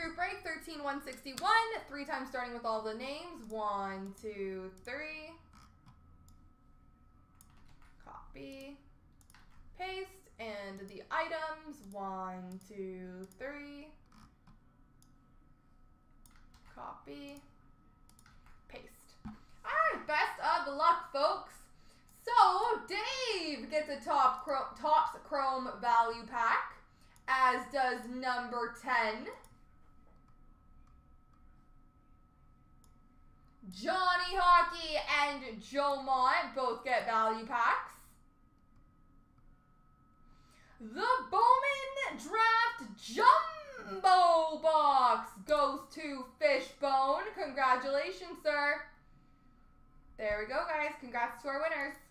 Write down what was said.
Group break 13-161. 3 times starting with all the names. 1, 2, 3. Copy. Paste. And the items. 1, 2, 3. Copy. Paste. Alright, best of the luck, folks. So, Dave gets a Topps Chrome Value Pack, as does number 10. Johnny Hockey and Joe Mont both get value packs. The Bowman Draft Jumbo Box goes to Fishbone. Congratulations, sir. There we go, guys. Congrats to our winners.